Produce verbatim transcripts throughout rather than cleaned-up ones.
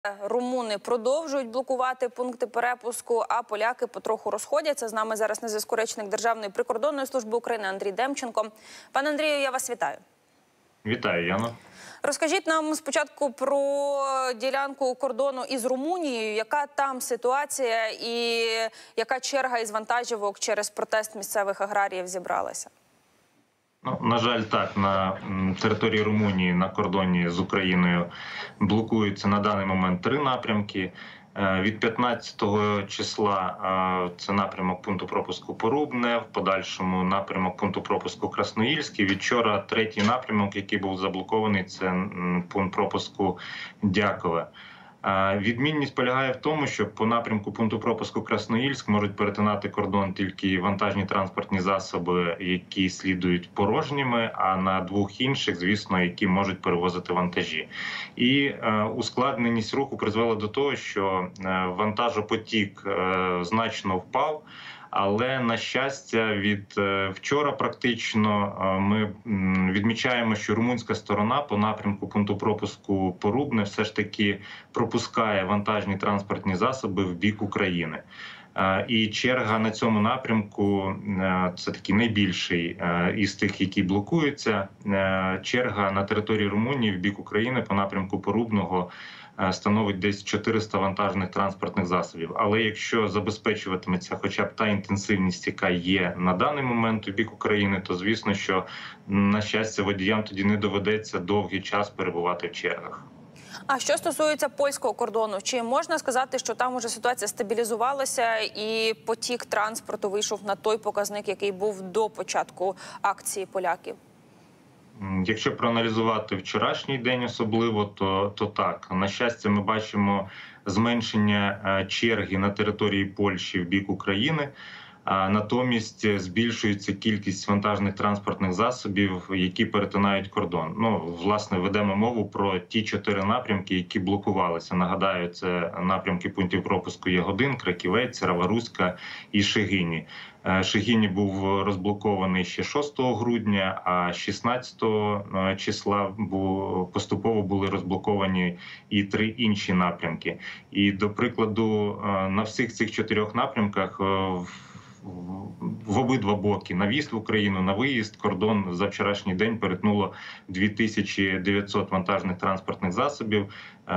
Румуни продовжують блокувати пункти перепуску, а поляки потроху розходяться. З нами зараз на зв'язку речник Державної прикордонної служби України Андрій Демченко. Пане Андрію, я вас вітаю. Вітаю, Яна. Розкажіть нам спочатку про ділянку кордону із Румунією. Яка там ситуація і яка черга із вантажівок через протест місцевих аграріїв зібралася? Ну, на жаль, так, на території Румунії на кордоні з Україною блокуються на даний момент три напрямки. Від п'ятнадцятого числа це напрямок пункту пропуску Порубне, в подальшому напрямок пункту пропуску Красноїльський. Від вчора третій напрямок, який був заблокований, це пункт пропуску Дякове. Відмінність полягає в тому, що по напрямку пункту пропуску Красноїльськ можуть перетинати кордон тільки вантажні транспортні засоби, які слідують порожніми, а на двох інших, звісно, які можуть перевозити вантажі. І е, ускладненість руху призвела до того, що е, вантажопотік е, значно впав. Але, на щастя, від вчора практично ми відмічаємо, що румунська сторона по напрямку пункту пропуску Порубне все ж таки пропускає вантажні транспортні засоби в бік України. І черга на цьому напрямку – це такий найбільший із тих, які блокуються. Черга на території Румунії в бік України по напрямку Порубного становить десь чотириста вантажних транспортних засобів. Але якщо забезпечуватиметься хоча б та інтенсивність, яка є на даний момент у бік України, то звісно, що, на щастя, водіям тоді не доведеться довгий час перебувати в чергах. А що стосується польського кордону, чи можна сказати, що там уже ситуація стабілізувалася і потік транспорту вийшов на той показник, який був до початку акції поляків? Якщо проаналізувати вчорашній день особливо, то, то так. На щастя, ми бачимо зменшення черги на території Польщі в бік України. А натомість збільшується кількість вантажних транспортних засобів, які перетинають кордон. Ну, власне, ведемо мову про ті чотири напрямки, які блокувалися. Нагадаю, це напрямки пунктів пропуску Ягодин, Краківець, Рава-Руська і Шегині. Шегині був розблокований ще шостого грудня, а шістнадцятого числа поступово були розблоковані і три інші напрямки. І, до прикладу, на всіх цих чотирьох напрямках в обидва боки, на в'їзд в Україну, на виїзд, кордон за вчорашній день перетнуло дві тисячі дев'ятсот вантажних транспортних засобів.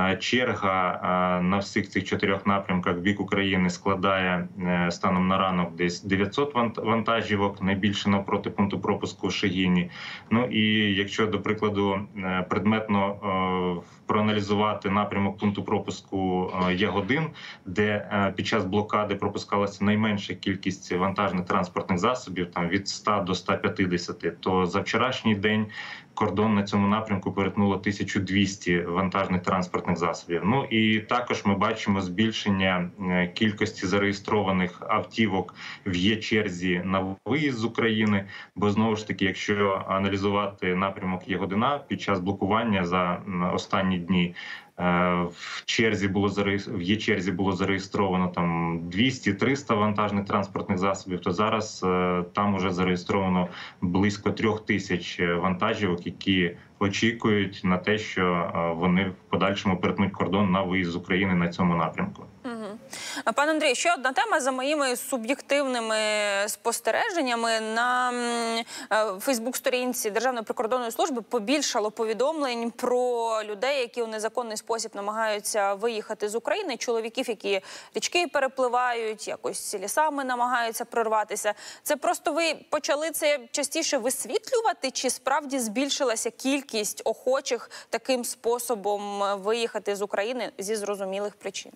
Черга на всіх цих чотирьох напрямках в бік України складає станом на ранок десь дев'ятсот вантажівок, найбільше навпроти пункту пропуску в Шегині. Ну і якщо, до прикладу, предметно проаналізувати напрямок пункту пропуску Ягодин, де під час блокади пропускалася найменша кількість вантажних транспортних засобів, там від ста до ста п'ятдесяти, то за вчорашній день кордон на цьому напрямку перетнуло тисячу двісті вантажних транспортних засобів. Ну і також ми бачимо збільшення кількості зареєстрованих автівок в є-черзі на виїзд з України, бо знову ж таки, якщо аналізувати напрямок Ягодина, під час блокування за останні дні в черзі було в є-черзі було зареєстровано там двісті-триста вантажних транспортних засобів, то зараз там уже зареєстровано близько трьох тисяч вантажівок, які очікують на те, що вони в подальшому перетнуть кордон на виїзд з України на цьому напрямку. Пане Андрій, ще одна тема. За моїми суб'єктивними спостереженнями, на Фейсбук-сторінці Державної прикордонної служби побільшало повідомлень про людей, які у незаконний спосіб намагаються виїхати з України, чоловіків, які річки перепливають, якось лісами намагаються прорватися. Це просто ви почали це частіше висвітлювати, чи справді збільшилася кількість охочих таким способом виїхати з України зі зрозумілих причин?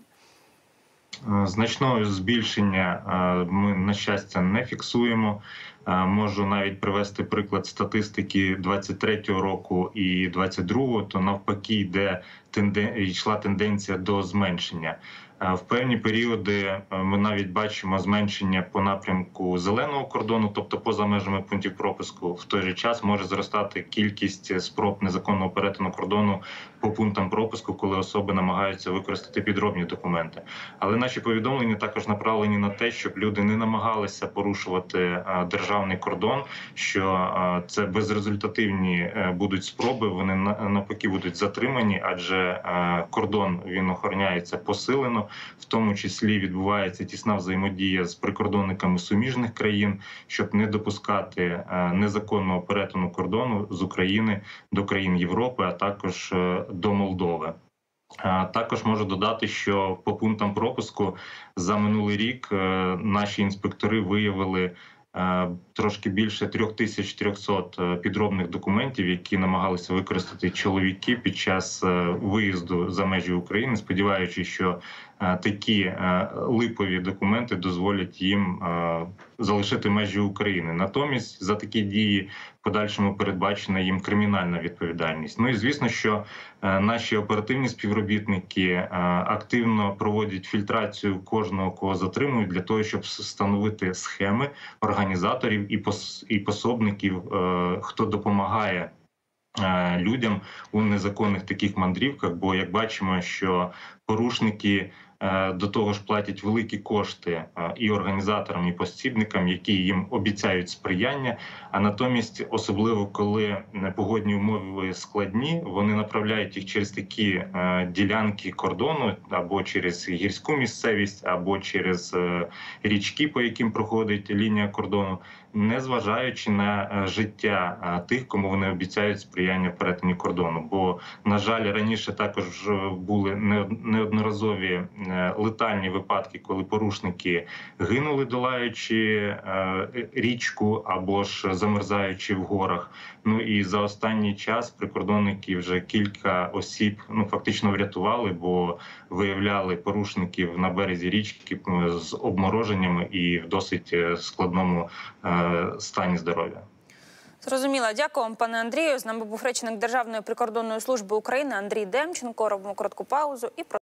Значного збільшення ми, на щастя, не фіксуємо. Можу навіть привести приклад статистики двадцять третього року і двадцять другого, то навпаки йде тенден... йшла тенденція до зменшення. В певні періоди ми навіть бачимо зменшення по напрямку зеленого кордону, тобто поза межами пунктів пропуску. В той же час може зростати кількість спроб незаконного перетину кордону по пунктам пропуску, коли особи намагаються використати підробні документи. Але наші повідомлення також направлені на те, щоб люди не намагалися порушувати державний кордон, що це безрезультативні будуть спроби, вони навпаки будуть затримані, адже е, кордон він охороняється посилено, в тому числі відбувається тісна взаємодія з прикордонниками суміжних країн, щоб не допускати е, незаконного перетину кордону з України до країн Європи, а також е, до Молдови. Також можу додати, що по пунктам пропуску за минулий рік наші інспектори виявили трошки більше трьох тисяч трьохсот підробних документів, які намагалися використати чоловіки під час виїзду за межі України, сподіваючись, що такі липові документи дозволять їм залишити межі України. Натомість за такі дії в подальшому передбачена їм кримінальна відповідальність. Ну і звісно, що наші оперативні співробітники активно проводять фільтрацію кожного, кого затримують, для того, щоб встановити схеми організаторів і пособників, хто допомагає людям у незаконних таких мандрівках. Бо, як бачимо, що порушники до того ж платять великі кошти і організаторам, і посібникам, які їм обіцяють сприяння, а натомість, особливо коли погодні умови складні, вони направляють їх через такі ділянки кордону, або через гірську місцевість, або через річки, по яким проходить лінія кордону, не зважаючи на життя тих, кому вони обіцяють сприяння в перетині кордону. Бо, на жаль, раніше також були неодноразові летальні випадки, коли порушники гинули, долаючи річку або ж замерзаючи в горах. Ну і за останній час прикордонники вже кілька осіб ну фактично врятували, бо виявляли порушників на березі річки з обмороженнями і в досить складному стані здоров'я. Зрозуміло. Дякую вам, пане Андрію. З нами був речник Державної прикордонної служби України Андрій Демченко. Робимо коротку паузу і